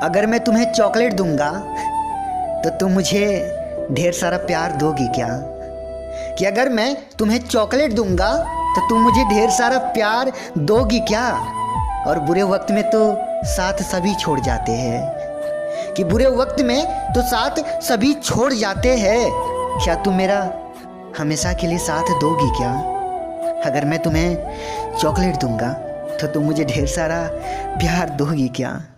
अगर मैं तुम्हें चॉकलेट दूंगा तो तुम मुझे ढेर सारा प्यार दोगी क्या? कि अगर मैं तुम्हें चॉकलेट दूंगा तो तुम मुझे ढेर सारा प्यार दोगी क्या? और बुरे वक्त में तो साथ सभी छोड़ जाते हैं, कि बुरे वक्त में तो साथ सभी छोड़ जाते हैं। क्या तुम मेरा हमेशा के लिए साथ दोगी क्या? अगर मैं तुम्हें चॉकलेट दूंगा तो तुम मुझे ढेर सारा प्यार दोगी क्या?